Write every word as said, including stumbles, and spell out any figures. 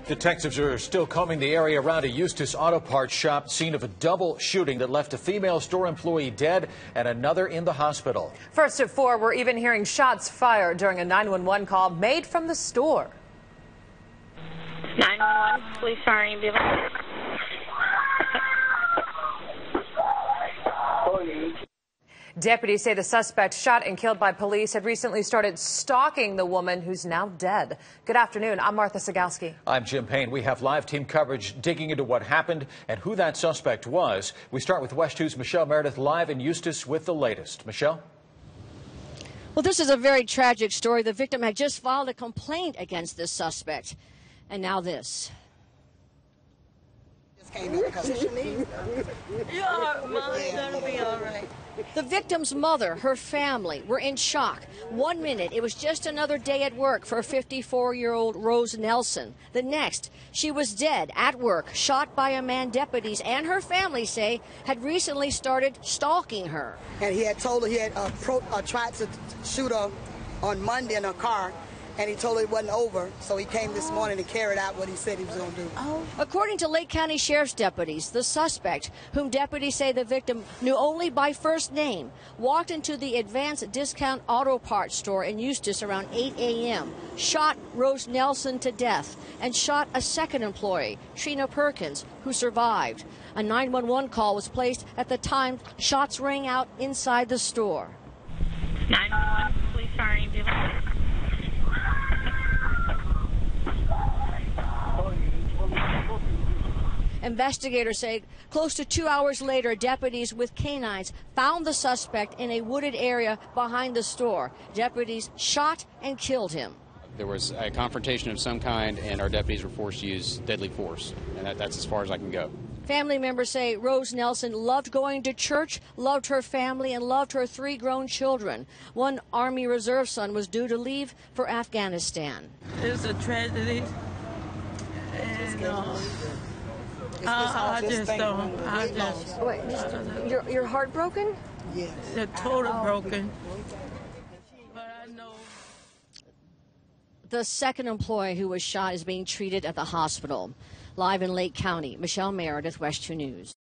Detectives are still combing the area around a Eustis auto parts shop, scene of a double shooting that left a female store employee dead and another in the hospital. First at four, we're even hearing shots fired during a nine one one call made from the store. nine one one, police firing ambulance. Deputies say the suspect, shot and killed by police, had recently started stalking the woman who's now dead. Good afternoon. I'm Martha Sagowski. I'm Jim Payne. We have live team coverage digging into what happened and who that suspect was. We start with West two's Michelle Meredith live in Eustis with the latest. Michelle? Well, this is a very tragic story. The victim had just filed a complaint against this suspect. And now this. You're mine, gonna be all right. The victim's mother, her family, were in shock. One minute, it was just another day at work for fifty-four-year-old Rose Nelson. The next, she was dead at work, shot by a man deputies and her family say had recently started stalking her. And he had told her he had uh, pro, uh, tried to shoot her on Monday in her car, and he told her it wasn't over, so he came this morning and carried out what he said he was going to do. Oh. According to Lake County Sheriff's deputies, the suspect, whom deputies say the victim knew only by first name, walked into the Advanced Discount Auto Parts store in Eustis around eight a m, shot Rose Nelson to death, and shot a second employee, Trina Perkins, who survived. A nine one one call was placed at the time shots rang out inside the store. nine one one, police firing ambulance. Investigators say close to two hours later, deputies with canines found the suspect in a wooded area behind the store. Deputies shot and killed him. There was a confrontation of some kind, and our deputies were forced to use deadly force, and that, that's as far as I can go. Family members say Rose Nelson loved going to church, loved her family, and loved her three grown children. One Army Reserve son was due to leave for Afghanistan. It's a tragedy. And, uh, I, I just don't. I just. Wait, just you're, you're heartbroken? Yes. They're totally broken. But I know. The second employee who was shot is being treated at the hospital. Live in Lake County, Michelle Meredith, West two News.